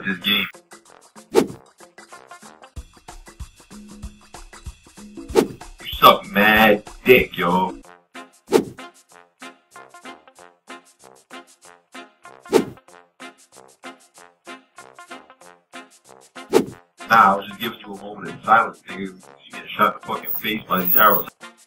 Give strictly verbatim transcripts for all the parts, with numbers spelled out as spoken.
this game. You suck mad dick, yo. Nah, I was just giving you a moment of silence, nigga. You get shot in the fucking face by these arrows.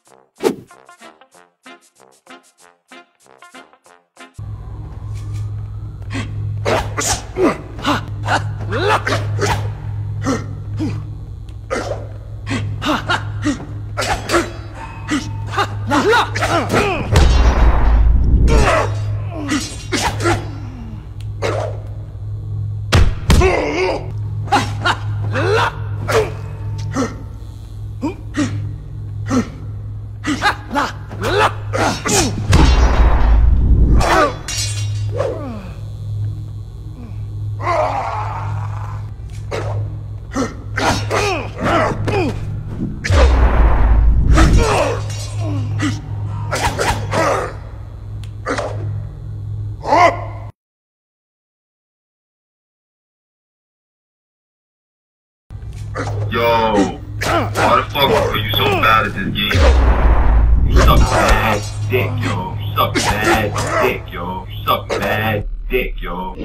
Yo, why the fuck are you so bad at this game? You suck mad dick, yo. You suck mad dick, yo. You suck mad dick, yo.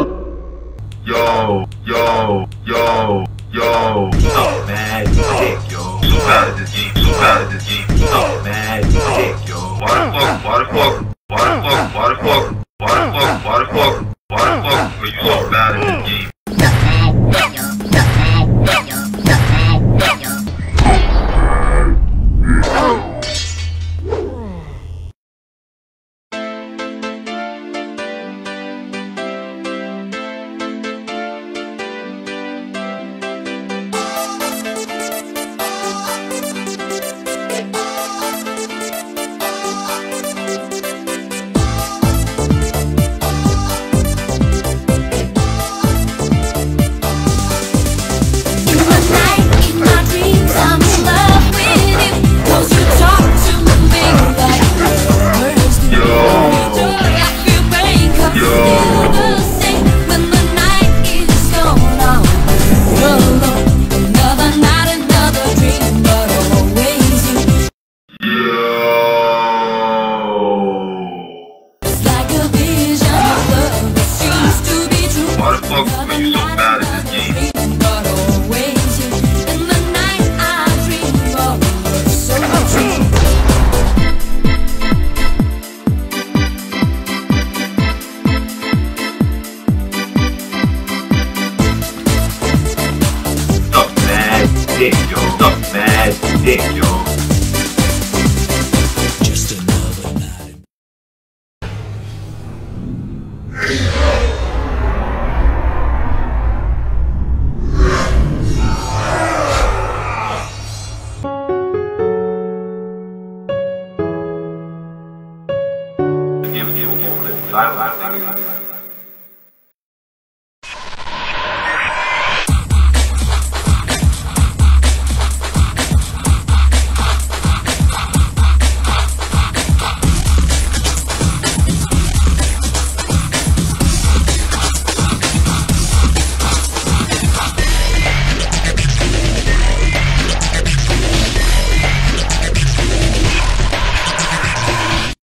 Yo, yo, yo, yo. You suck mad dick, yo. So bad at this game, so bad at this game. You suck mad dick, yo. Why the fuck, why the fuck, why the fuck, why the fuck, why the fuck, why the fuck, why the fuck are you so bad at this game? Dick, yo, suck mad dick, yo.